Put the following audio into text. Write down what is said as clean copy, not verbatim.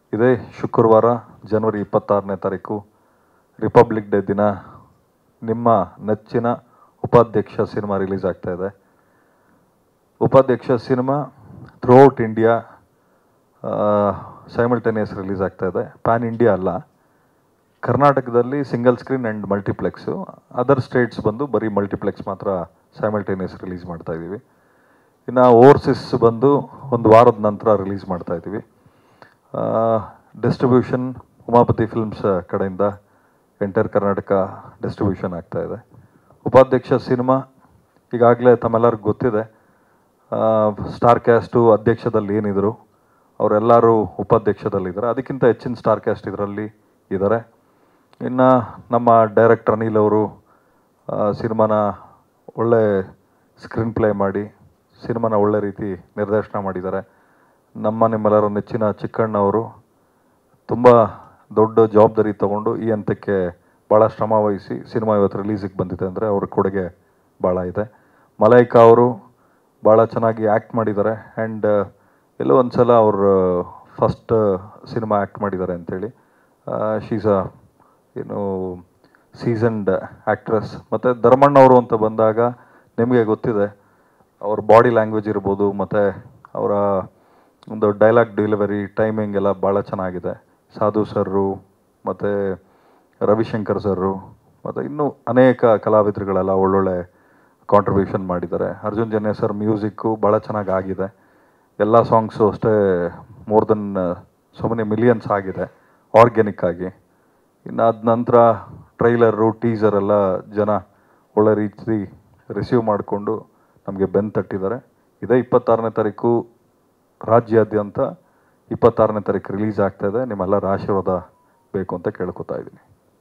ಇದೇ ಶುಕ್ರವಾರ ಜನವರಿ 26ನೇ ತಾರೀಕು ರಿಪಬ್ಲಿಕ್ ಡೇ ದಿನ ನಿಮ್ಮ ನೆಚ್ಚಿನ ಉಪಾಧ್ಯಕ್ಷ ಸಿನಿಮಾ ರಿಲೀಸ್ ಆಗ್ತಾ ಇದೆ. Upadhyaksha cinema throughout India simultaneous release ಆಗ್ತಾ ಇದೆ. ಪ್ಯಾನ್ ಇಂಡಿಯಾ ಅಲ್ಲ, ಕರ್ನಾಟಕದಲ್ಲಿ single screen and multiplex, other states ಬಂದು ಬರೀ ಮಲ್ಟಿಪ್ಲೆಕ್ಸ್ ಮಾತ್ರ ಸೈಮಲ್ಟೇನಿಯಸ್ ರಿಲೀಸ್ ಮಾಡ್ತಾ ಇದ್ದೀವಿ. ಇನ್ನು ಓವರ್ಸೀಸ್ ಬಂದು ಒಂದು ವಾರದ ನಂತರ ರಿಲೀಸ್ ಮಾಡ್ತಾ ಇದ್ದೀವಿ. ಡಿಸ್ಟ್ರಿಬ್ಯೂಷನ್ ಉಮಾಪತಿ ಫಿಲ್ಮ್ಸ್ ಕಡೆಯಿಂದ ಎಂಟೈರ್ ಕರ್ನಾಟಕ ಡಿಸ್ಟ್ರಿಬ್ಯೂಷನ್ ಆಗ್ತಾ ಇದೆ. ಉಪಾಧ್ಯಕ್ಷ ಸಿನಿಮಾ ಈಗಾಗಲೇ ತಮ್ಮೆಲ್ಲರಿಗೂ ಗೊತ್ತಿದೆ. ಸ್ಟಾರ್ ಕ್ಯಾಸ್ಟು ಅಧ್ಯಕ್ಷದಲ್ಲಿ ಏನಿದ್ರು ಅವರೆಲ್ಲರೂ ಉಪಾಧ್ಯಕ್ಷದಲ್ಲಿದ್ದಾರೆ. ಅದಕ್ಕಿಂತ ಹೆಚ್ಚಿನ ಸ್ಟಾರ್ ಕ್ಯಾಸ್ಟ್ ಇದರಲ್ಲಿ ಇದ್ದಾರೆ. ಇನ್ನು ನಮ್ಮ ಡೈರೆಕ್ಟರ್ ಅನಿಲ್ ಅವರು ಸಿನಿಮಾನ ಒಳ್ಳೆ ಸ್ಕ್ರೀನ್ ಪ್ಲೇ ಮಾಡಿ ಸಿನಿಮಾನ ಒಳ್ಳೆ ರೀತಿ ನಿರ್ದೇಶನ ಮಾಡಿದ್ದಾರೆ. ನಿಮ್ಮೆಲ್ಲರ ನೆಚ್ಚಿನ ಚಿಕ್ಕಣ್ಣ ಅವರು ತುಂಬ ದೊಡ್ಡ ಜವಾಬ್ದಾರಿ ತಗೊಂಡು ಈ ಹಂತಕ್ಕೆ ಭಾಳ ಶ್ರಮ ವಹಿಸಿ ಸಿನಿಮಾ ಇವತ್ತು ರಿಲೀಸಿಗೆ ಬಂದಿದೆ ಅಂದರೆ ಅವ್ರ ಕೊಡುಗೆ ಭಾಳ ಇದೆ. ಮಲೈಕಾ ಅವರು ಭಾಳ ಚೆನ್ನಾಗಿ ಆ್ಯಕ್ಟ್ ಮಾಡಿದ್ದಾರೆ. ಆ್ಯಂಡ್ ಎಲ್ಲೋ ಒಂದು ಸಲ ಅವರು ಫಸ್ಟ್ ಸಿನಿಮಾ ಆ್ಯಕ್ಟ್ ಮಾಡಿದ್ದಾರೆ ಅಂಥೇಳಿ. She's a seasoned actress. ಮತ್ತು ಧರ್ಮಣ್ಣವರು ಅಂತ ಬಂದಾಗ ನಿಮಗೆ ಗೊತ್ತಿದೆ, ಅವ್ರ ಬಾಡಿ ಲ್ಯಾಂಗ್ವೇಜ್ ಇರ್ಬೋದು ಮತ್ತು ಅವರ ಒಂದು ಡೈಲಾಗ್ ಡೆಲಿವರಿ ಟೈಮಿಂಗ್ ಎಲ್ಲ ಭಾಳ ಚೆನ್ನಾಗಿದೆ. ಸಾಧು ಸರ್ರು ಮತ್ತು ರವಿಶಂಕರ್ ಸರ್ರು ಮತ್ತು ಇನ್ನೂ ಅನೇಕ ಕಲಾವಿದರುಗಳೆಲ್ಲ ಒಳ್ಳೊಳ್ಳೆ ಕಾಂಟ್ರಿಬ್ಯೂಷನ್ ಮಾಡಿದ್ದಾರೆ. ಅರ್ಜುನ್ ಜನ್ಯ ಸರ್ ಮ್ಯೂಸಿಕ್ಕು ಭಾಳ ಚೆನ್ನಾಗಿ ಆಗಿದೆ. ಎಲ್ಲ ಸಾಂಗ್ಸು ಅಷ್ಟೇ more than so many millions ಆಗಿದೆ ಆರ್ಗ್ಯಾನಿಕ್ ಆಗಿ. ಇನ್ನು ಅದ ನಂತರ ಟ್ರೈಲರು ಟೀಸರ್ ಎಲ್ಲ ಜನ ಒಳ್ಳೆ ರೀತಿ ರಿಸೀವ್ ಮಾಡಿಕೊಂಡು ನಮಗೆ ಬೆನ್ನು ತಟ್ಟಿದ್ದಾರೆ. ಇದೇ 26ನೇ ತಾರೀಕು ರಾಜ್ಯಾದ್ಯಂತ 26ನೇ ತಾರೀಕು ರಿಲೀಸ್ ಆಗ್ತಾಯಿದೆ. ನಿಮ್ಮೆಲ್ಲರ ಆಶೀರ್ವಾದ ಬೇಕು ಅಂತ ಕೇಳ್ಕೊತಾ ಇದ್ದೀನಿ.